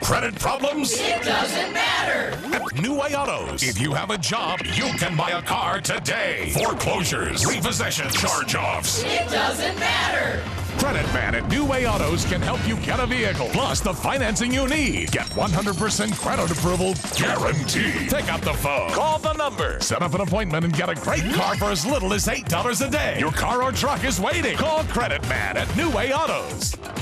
Credit problems? It doesn't matter. At New Way Autos, if you have a job, you can buy a car today. Foreclosures, repossessions, charge-offs. It doesn't matter. Credit Man at New Way Autos can help you get a vehicle, plus the financing you need. Get 100% credit approval guaranteed. Pick up the phone. Call the number. Set up an appointment and get a great car for as little as $8 a day. Your car or truck is waiting. Call Credit Man at New Way Autos.